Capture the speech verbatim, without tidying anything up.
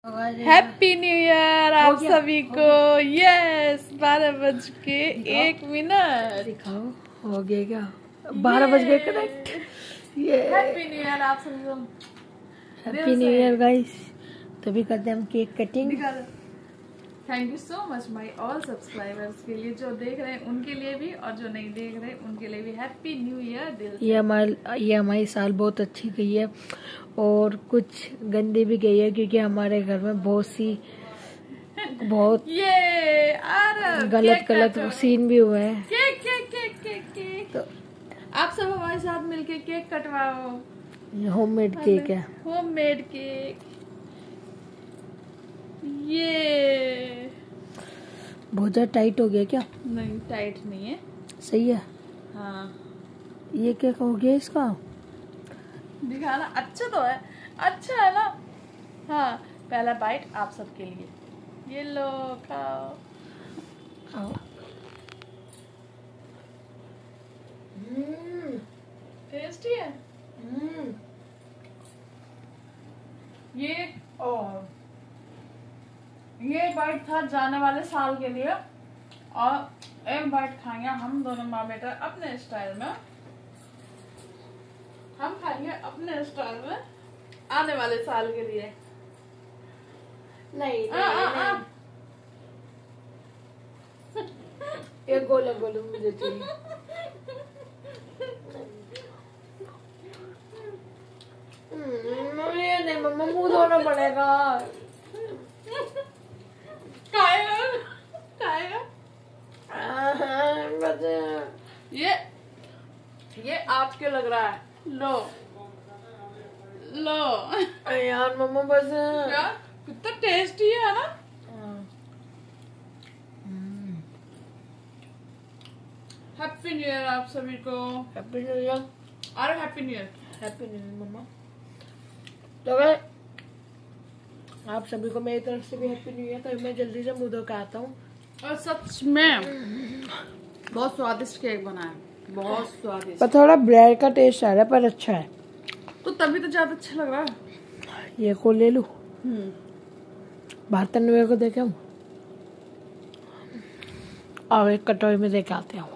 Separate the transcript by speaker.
Speaker 1: Happy new year आप सभी को। यस बारह बज के एक मिनट
Speaker 2: दिखाओ, हो गया क्या? बारह बज गए करेक्ट। ये
Speaker 1: हैप्पी न्यू ईयर आप सभी को।
Speaker 2: Happy new year guys. तभी करते हैं हम cake cutting.
Speaker 1: Thank you so much my all subscribers के लिए, जो देख रहे हैं उनके लिए भी और जो नहीं देख रहे उनके लिए भी हैप्पी न्यू ईयर दिल से।
Speaker 2: ये हमारे ये हमारी साल बहुत अच्छी गई है और कुछ गंदी भी गई है, क्योंकि हमारे घर में बहुत सी बहुत
Speaker 1: ये
Speaker 2: गलत गलत सीन भी हुए हैं।
Speaker 1: Cake cake cake cake cake तो आप सब हमारे साथ मिलके केक कटवाओ।
Speaker 2: होममेड केक है,
Speaker 1: होममेड केक। ये
Speaker 2: बहुत ज्यादा टाइट हो गया क्या?
Speaker 1: नहीं टाइट नहीं है,
Speaker 2: सही है।
Speaker 1: हाँ
Speaker 2: ये क्या हो गया इसका?
Speaker 1: दिखाना अच्छा तो है, अच्छा है ना। हाँ पहला बाइट आप सबके लिए, ये लो खाओ।
Speaker 2: खाओ। हम्म
Speaker 1: टेस्टी है।
Speaker 2: हम्म
Speaker 1: ये और ये बाइट था जाने वाले साल के लिए, और एक बाइट खाएंगे हम दोनों माँ बेटा अपने स्टाइल में। हम खाएंगे अपने स्टाइल में आने वाले साल के लिए।
Speaker 2: नहीं
Speaker 1: आ, आ, आ, आ।
Speaker 2: ये गोला गोला मुझे चाहिए। ये नहीं मम्मा, मुंह धोना पड़ेगा।
Speaker 1: खाएगा खाएगा। ये ये आपके लग रहा है, लो लो।
Speaker 2: यार मम्मा बस
Speaker 1: क्या कितना टेस्टी है ना। हैप्पी न्यू ईयर आप सभी को।
Speaker 2: Happy new year.
Speaker 1: अरे happy new year.
Speaker 2: Happy new year mamma. तो मैं आप सभी को मेरी तरफ से भी हैप्पी न्यू ईयर। तो मैं जल्दी से मुंह धो के आता हूँ।
Speaker 1: और सच में बहुत स्वादिष्ट केक बना है, बहुत स्वादिष्ट।
Speaker 2: पर थोड़ा ब्रेड का टेस्ट आ रहा है, पर अच्छा है।
Speaker 1: तो तभी तो ज्यादा अच्छा लग रहा है।
Speaker 2: ये को ले लूं।
Speaker 1: हम्म
Speaker 2: बर्तन को देखे हम और एक कटोरी में देके आते हैं।